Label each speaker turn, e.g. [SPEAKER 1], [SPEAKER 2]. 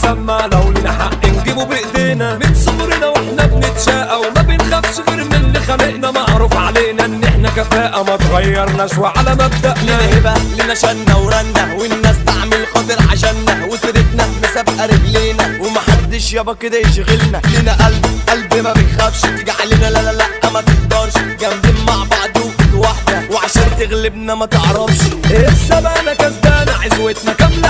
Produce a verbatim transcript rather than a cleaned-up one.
[SPEAKER 1] لما لو لينا حق نجيبه بايدينا. من صغرنا واحنا بنتشاقى وما بنخافش غير من اللي خلقنا. معروف علينا ان احنا كفاءة ما تغيرناش وعلى مبدأنا.
[SPEAKER 2] لينا هبة لينا شنة ورنة والناس تعمل خاطر عشاننا. وسيرتنا مسابقة رجلينا ومحدش يابا كده يشغلنا. لينا قلب قلب ما بيخافش تيجي علينا لا لا لا ما تقدرش. جامدين مع بعض وقت واحدة وعشان تغلبنا ما تعرفش.
[SPEAKER 1] السبانة كسبانة عزوتنا كاملة